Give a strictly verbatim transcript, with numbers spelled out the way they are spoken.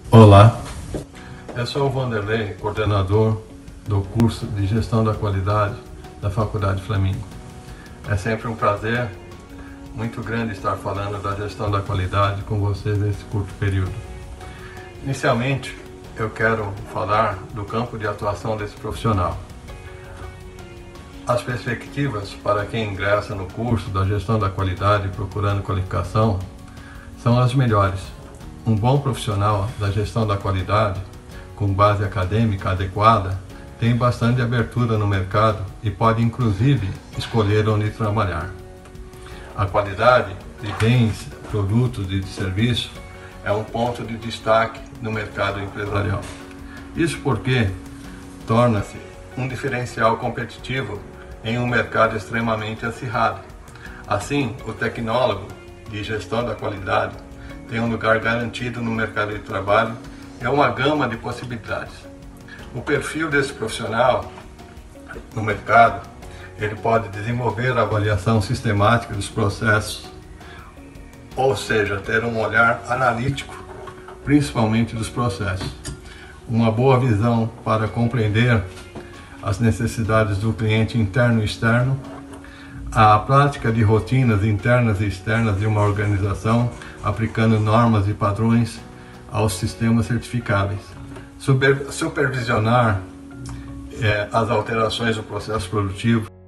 Olá, eu sou o Vanderlei, coordenador do curso de Gestão da Qualidade da Faculdade Flamingo. É sempre um prazer muito grande estar falando da gestão da qualidade com vocês nesse curto período. Inicialmente, eu quero falar do campo de atuação desse profissional. As perspectivas para quem ingressa no curso da Gestão da Qualidade procurando qualificação são as melhores. Um bom profissional da gestão da qualidade, com base acadêmica adequada, tem bastante abertura no mercado e pode inclusive escolher onde trabalhar. A qualidade de bens, produtos e de serviços é um ponto de destaque no mercado empresarial. Isso porque torna-se um diferencial competitivo em um mercado extremamente acirrado. Assim, o tecnólogo de gestão da qualidade tem um lugar garantido no mercado de trabalho e uma gama de possibilidades. O perfil desse profissional no mercado, ele pode desenvolver a avaliação sistemática dos processos, ou seja, ter um olhar analítico, principalmente dos processos. Uma boa visão para compreender as necessidades do cliente interno e externo, a prática de rotinas internas e externas de uma organização, aplicando normas e padrões aos sistemas certificáveis. Super, supervisionar é, as alterações do processo produtivo,